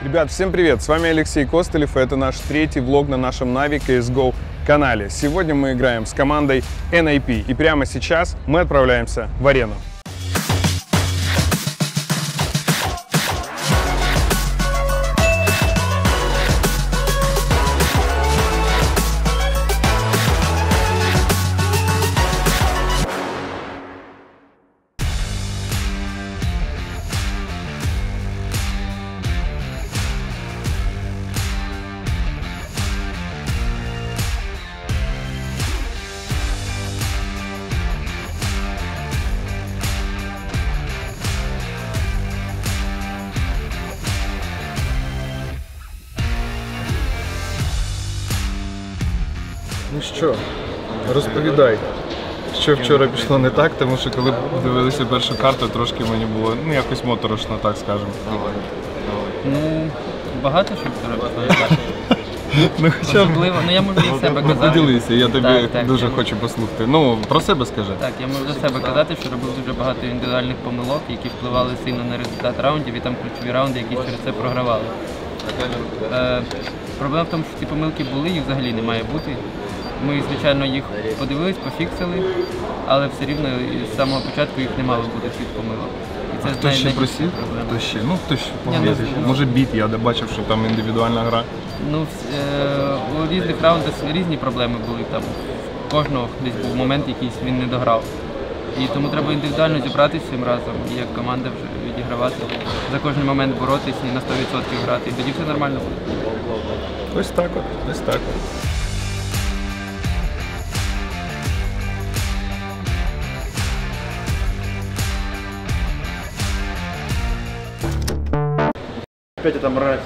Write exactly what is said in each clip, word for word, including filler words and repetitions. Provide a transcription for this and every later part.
Ребят, всем привет! С вами Алексей Костылев, и это наш третий влог на нашем Navi си эс го канале. Сегодня мы играем с командой эн эй пи, и прямо сейчас мы отправляемся в арену. Ну що, розповідай, що вчора пішло не так, тому що коли дивилися першу карту, трошки мені було, ну, якось моторошно, так скажемо. Ну, багато що вчора пішло не так. Ну, хоча б... Особливо, ну я можу і себе Ну, казати. поділися, я тобі Так, так, дуже я- хочу послухати. Ну, про себе скажи. Так, я можу за себе казати, що робив дуже багато індивідуальних помилок, які впливали сильно на результат раундів, і там ключові раунди, які через це програвали. Е, проблема в тому, що ці помилки були, їх взагалі не має бути. Ми, звичайно, їх подивились, пофіксили, але все рівно з самого початку їх не мало бути цих помилок. І це Хто ще просив? Хто ще? Ну, хто ще погано. Може біт, я бачив, що там індивідуальна гра. Ну, е, у різних раундах різні проблеми були. Там у кожного десь був момент, якийсь він не дограв. І тому треба індивідуально зібратися цим разом і як команда вже відігравати. За кожен момент боротись і на сто відсотків грати. І тоді все нормально буде. Ось так от, ось так от. Опять это мразь.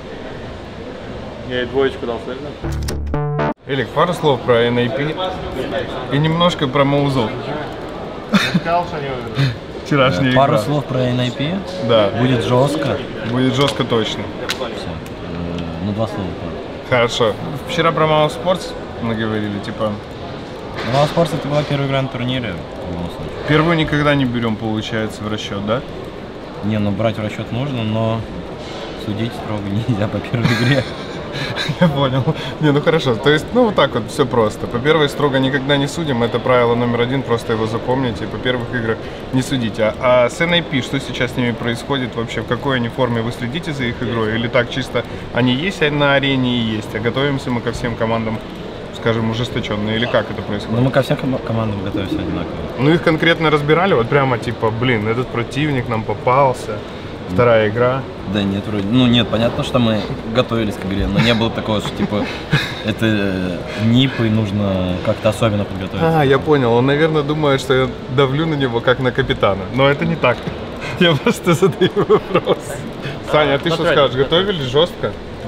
Я ей двоечку дал, слышно? Элик, пару слов про эн эй пи и немножко про Моузов. Сказал, что не Вчерашняя Пару игра. слов про эн эй пи. Да. Будет жестко. Будет жестко точно. Все. Ну, два слова. Хорошо. Вчера про Мау Спортс мы говорили, типа, Ну, а спорт это была первая игра на турнире. В любом случае. первую никогда не берем, получается, в расчет, да? Не, ну брать в расчет нужно, но судить строго нельзя по первой игре. Я понял. Не, ну хорошо. То есть, ну вот так вот, все просто. По первой строго никогда не судим. Это правило номер один, просто его запомните. По первых играх не судите. А, а с эн эй пи, что сейчас с ними происходит вообще? В какой они форме? Вы следите за их игрой? Или так чисто они есть на арене и есть? А готовимся мы ко всем командам, скажем, ужесточенно? Или как это Ну, происходит? мы ко всем ком- командам готовимся одинаково. Ну их конкретно разбирали? Вот прямо типа, блин, этот противник нам попался. Вторая игра. Да нет, вроде. Ну нет, понятно, что мы готовились к игре, но не было такого, что типа это э, нип и нужно как-то особенно подготовиться. А, я понял. Он, наверное, думает, что я давлю на него как на капитана. Но это не так. Я просто задаю вопрос. Саня, а ты что скажешь? Готовились жестко?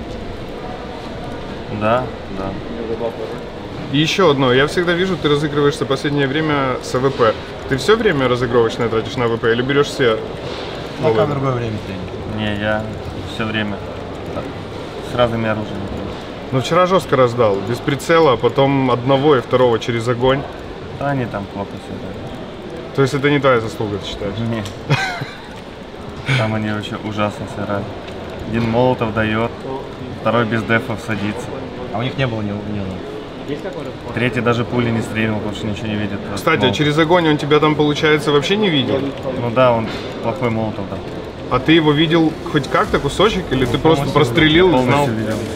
Да, да. И еще одно. Я всегда вижу, ты разыгрываешься в последнее время с а вэ пэ. Ты все время разыгрывочное тратишь на а вэ пэ или берешь все? Пока в другое время тренинг. Не, я все время так, с разными оружиями. Ну, вчера жестко раздал. Без прицела, а потом одного и второго через огонь. Да, они там плохо все. То есть это не твоя заслуга, ты считаешь? Нет. Там они очень ужасно сыграли. Один молотов дает, второй без дефов садится. А у них не было ни ни Третий даже пули не стрельнул, потому что ничего не видит. Кстати, а Молотов. через огонь он тебя там, получается, вообще не видел? Ну да, он плохой молотов дал. А ты его видел хоть как-то, кусочек, или ты просто прострелил и знал? Полностью видел.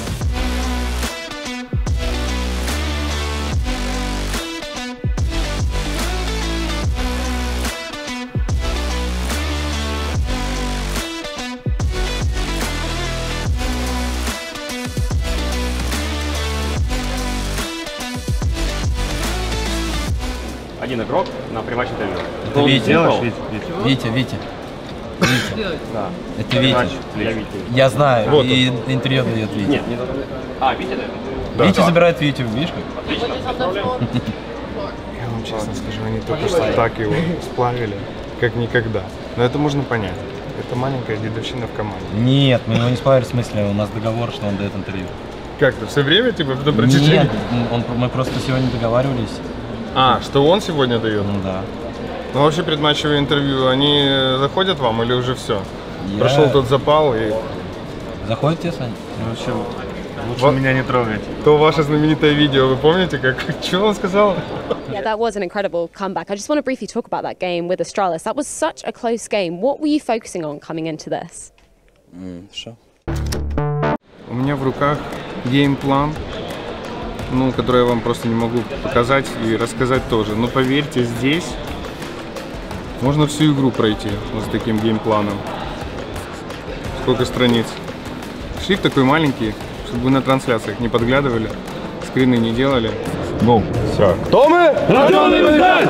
Один игрок на прямаче интервью. Это Витя. Делаешь, Витя? Витя? Витя, Витя. Витя. Да. Это Витя. Я Витя. Я знаю, Вот и интервью дает Витя. Нет, не надо. А, Витя, да? Да. Витя забирает Витю, видишь как? Отлично. Поздравляю. Я вам честно скажу, они только что так его сплавили, как никогда. Но это можно понять. Это маленькая дедовщина в команде. Нет, мы его не сплавили, в смысле, у нас договор, что он дает интервью. Как-то все время, типа, на протяжении? Нет, он, мы просто сегодня договаривались. А, что он сегодня дает? Ну да. Ну вообще предматчевые интервью, они заходят вам или уже все? Я- Прошел тот запал и... Заходит тебе, Саня? Ну, вообще, лучше Вот. меня не трогать. То ваше знаменитое видео, вы помните, как что он сказал? Yeah, that was an incredible comeback. I just want to briefly talk about that game with Astralis. That was such a close game. What were you focusing on coming into this? Что? У меня в руках геймплан, ну, который я вам просто не могу показать и рассказать тоже. Но поверьте, здесь можно всю игру пройти вот с таким геймпланом. Сколько страниц. Шрифт такой маленький, чтобы вы на трансляциях не подглядывали, скрины не делали. Гоу. Все. Кто мы? Рожденный побеждать!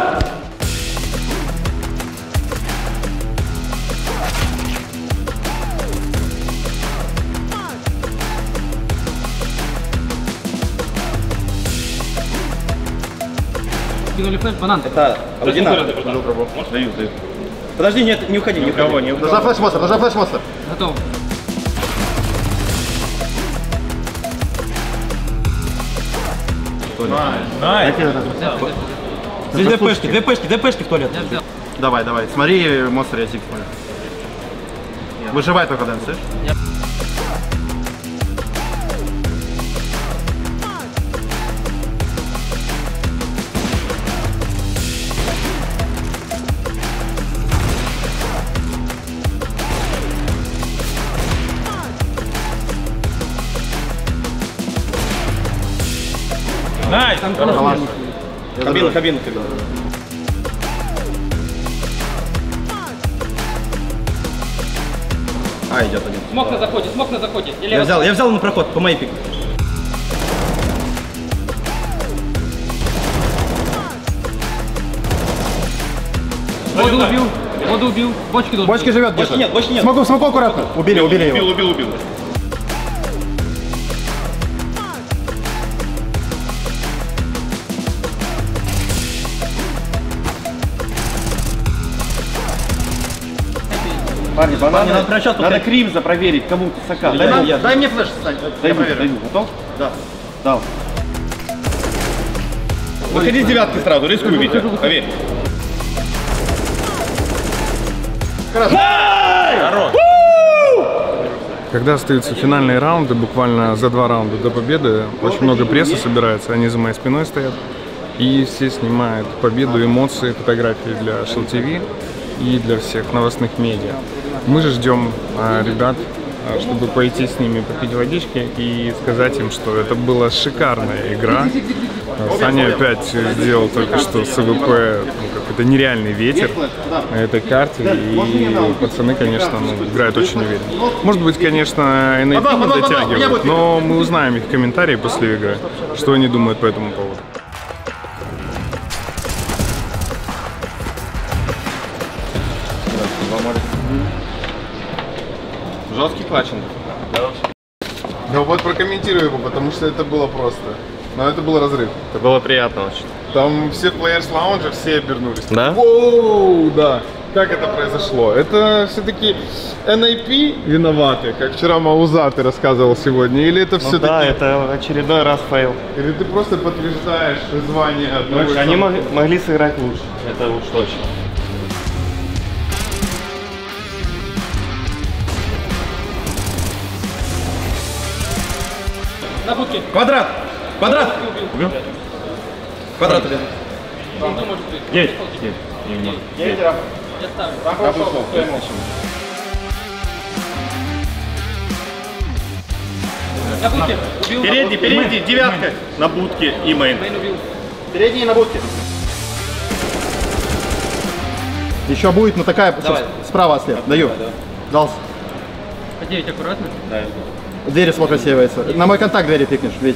Кинули флеш, банан. Это оригинал. Даю, даю. Подожди, нет, не уходи, не уходи. Не нажав флеш-монстр, нажав флеш-монстр. Готов. Здесь две пешки, две пешки, две пешки в туалет. Я взял. Давай, давай, смотри, монстр я зиг смотрю. Выживай только, Дэн, слышишь? Найс! Там классно. Кабину, кабину, кабину. А, идет один. Смог на заходе, смог на заходе. Или Я взял, я взял на проход, по моей пике. Воду убил, воду убил, бочки должен. Бочки живет, бочки нет, бочки нет. Смоку, смоку аккуратно. Убили, убили его. Убил, убил, убил. Парни, бананы, надо, прочет, надо Кримза проверить, кому ты сака. Дай, дай, дай мне флеш, Сань, я проверю. Дай, готов? Да. Дал. Выходи с девятки сразу, рискуй, Витя, поверь. Когда остаются финальные раунды, буквально за два раунда до победы, очень много прессы собирается, они за моей спиной стоят. И все снимают победу, эмоции, фотографии для Shell ти ви и для всех новостных медиа. Мы же ждем а, ребят, а, чтобы пойти с ними попить водички и сказать им, что это была шикарная игра. А, Саня опять сделал только что с АВП ну, какой-то нереальный ветер на этой карте. И пацаны, конечно, ну, играют очень уверенно. Может быть, конечно, эн эй пи не дотягивают, но мы узнаем их комментарии после игры, что они думают по этому поводу. Жесткий патчинг. Ну вот прокомментирую его, потому что это было просто. Но это был разрыв. Это было приятно очень. Там все в Players Lounge, все обернулись. Да? Воу, да. Как это произошло? Это все-таки эн эй пи виноваты, как вчера Мауза ты рассказывал сегодня, или это Ну все-таки... да, это очередной раз фейл. Или ты просто подтверждаешь звание одного из Они самых- мог- могли сыграть лучше, это уж точно. На будке. Квадрат! Квадрат! Квадрат, блин. Есть, есть. Не может. Я ставлю. На будке. Убил. Передний, передний, девятка на будке и мейн. Мейн убил. Передние на будке. Еще будет, но такая Давай. справа след. Даю. Дался. По девять аккуратно. Двери смог рассеивается. На мой контакт двери пикнешь, ведь.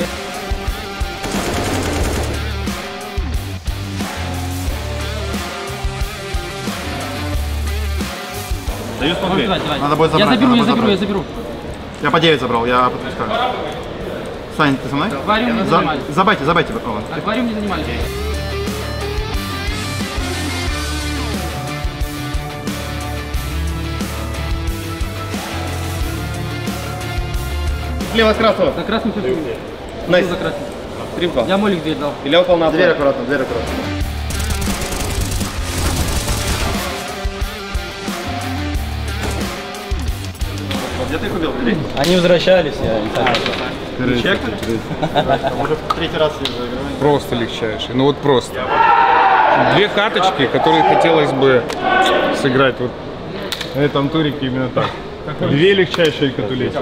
Даю смотреть. Давай, давай. Надо будет Я забрать, заберу, надо я будет заберу, я забрать. заберу. Я по девять забрал, я подпускаю. Сань, ты со мной? Аквариум не За- занимали. Забайте, забайте. О, Аквариум не занимали. Слева с красного. За красным все. Найс. За красным. Тримка. Я молик дверь дал. Или упал на дверь аккуратно, дверь аккуратно. Где ты их убил? Бери. Они возвращались, я не знаю. Чек? Может, в третий раз их заиграем. Просто легчайший. Ну вот просто. Две каточки, которые хотелось бы сыграть вот на этом турике именно так. Две легчайшие катулеті.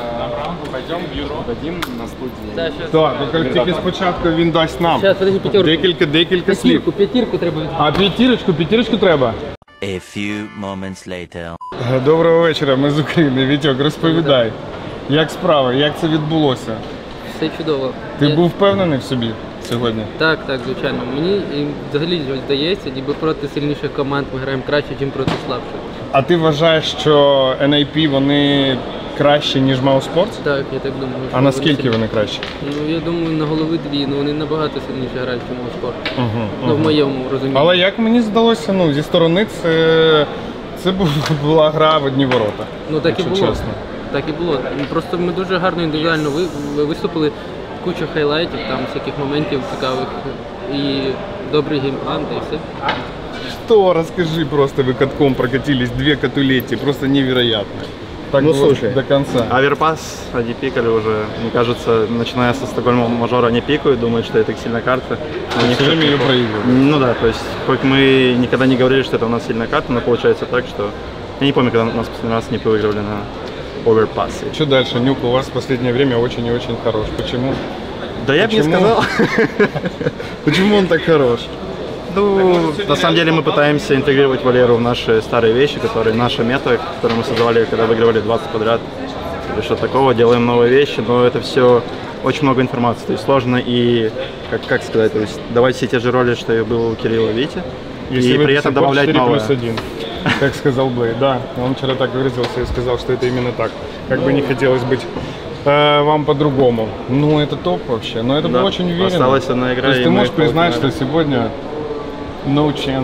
Так, щас. Так, ну як тільки спочатку він дасть нам. Щас, подожди, п'ятерку. Декілька, декілька слів. П'ятірку, п'ятірку треба. А п'ятірочку, п'ятірочку треба. A few moments later. Доброго вечора, ми з України. Вітьок, розповідай. Як справа, як це відбулося? Все чудово. Ти Я- був впевнений в собі сьогодні? Так, так, звичайно. Мені і взагалі здається, ніби проти сильніших команд ми граємо краще, ніж проти слабших. А ти вважаєш, що ен ей пі вони кращі, ніж Mousesports? Так, я так думаю. що А наскільки сильні. вони кращі? Ну, я думаю, на голови дві, ну вони набагато сильніше грають, ніж спорт. Угу, Ну, в моєму розумінні. Але як мені здалося, ну зі сторони це, це бу- була гра в одні ворота. Ну так і якщо було. чесно. Так і було. Просто ми дуже гарно індивідуально ви- ви- виступили, куча хайлайтів, там всяких моментів цікавих і добрий геймплан, та і все. Что, расскажи просто, вы катком прокатились, две катулети, просто невероятно. Так Ну, было слушай, до конца. Аверпас, они пикали уже, мне кажется, начиная со Стокгольма мажора они пикают, думают, что это их сильная карта. Но у них Все время всё ее плохо. проигрывают. Ну да, то есть, хоть мы никогда не говорили, что это у нас сильная карта, но получается так, что... Я не помню, когда нас последний раз не выигрывали на оверпассе. Что дальше? Нюк у вас в последнее время очень и очень хорош. Почему? Да я бы не Почему? сказал. Почему он так хорош? Ну, на самом деле мы пытаемся интегрировать Валеру в наши старые вещи, которые наша мета, которую мы создавали, когда выигрывали двадцать подряд, или что-то такого, делаем новые вещи, но это все очень много информации, то есть сложно и, как, как сказать, то есть давать все те же роли, что и было у Кирилла Вити, Если и вы при до этом сих пор добавлять четыре новое. плюс один, как сказал Блейд. Да, он вчера так выразился и сказал, что это именно так. Как бы не хотелось быть э, вам по-другому. Ну, это топ вообще. Но это Да. было очень уверенно. Осталась одна игра, То есть и ты мы можешь в признать, что полуфинале. сегодня no chance.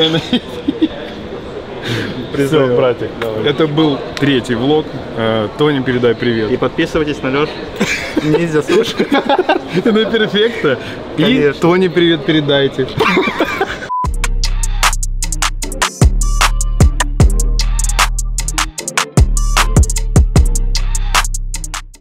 Все, братик. Это был третий влог. Э, Тони, передай привет. И подписывайтесь на Лёш. Ниндзя Суши. На перфекта. И Конечно. Тони привет передайте.